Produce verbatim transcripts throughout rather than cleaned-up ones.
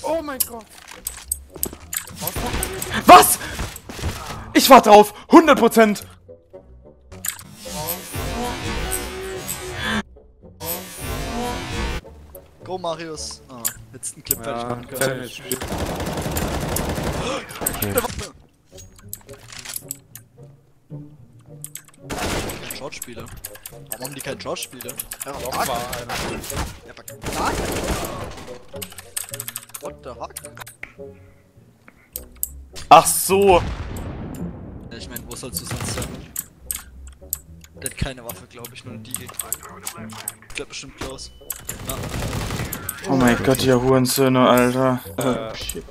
Oh mein Gott. Was? Ich war drauf! hundert Prozent! Go Marius! Ah, jetzt ein Clip Ja, fertig machen können. Okay. Short-Spiele. Warum haben die keinen Short-Spiele? Ja, Doch, fuck. war einer. Ja, aber fuck. What the fuck? Ach so! Ja, ich meine, wo sollst du sonst sein? Der hat keine Waffe, glaube ich, nur eine Diegel. Der bestimmt close. Ja. Oh mein Gott, ihr Hurensöhne, Alter. Äh, Shit.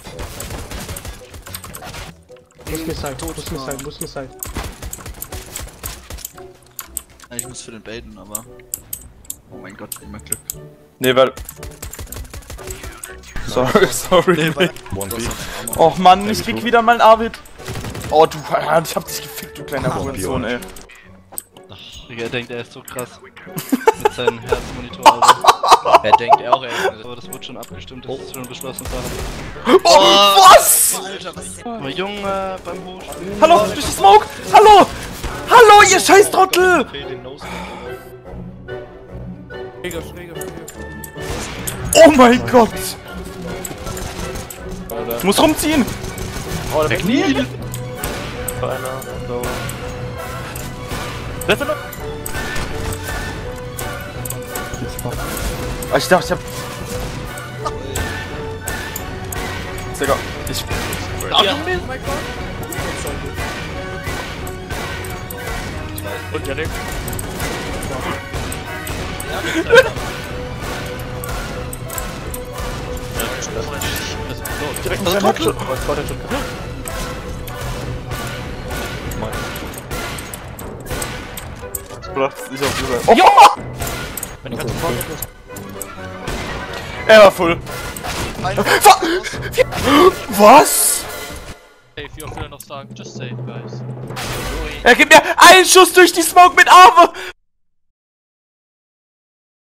Muskelseite, Muskelseite, Muskelseite. Ja, ich muss für den baiten, aber... Oh mein Gott, immer Glück. Nee, weil... Sorry, sorry. Nee, weil... Och Mann, ich krieg wieder mal einen Arvid. Oh, du, ich hab dich gefickt, du kleiner Hurensohn, ey. Digga, er denkt, er ist so krass. Mit seinem Herzmonitor, Alter. Er denkt er auch, ey. Aber das wurde schon abgestimmt, das ist schon beschlossen. Oh, was? Alter, was ist Aber Junge, beim Hochspielen. Hallo, durch die Smoke! Hallo! Hallo, ihr scheiß Trottel! schräger, schräger, schräger. Oh mein Gott! Ich muss rumziehen! Oh, der Knie! Ah, ich dachte, ich hab... Digga, ich... Ja. Oh mein Gott. Und Janik? Direkt nach dem Hauptschutz. Ich auf User. Oh, ja! Wenn ich ganz vorne bin. Er war full. Was? Hey, if you're feeling of stark, just say, guys. Er gibt mir einen Schuss durch die Smoke mit Arme!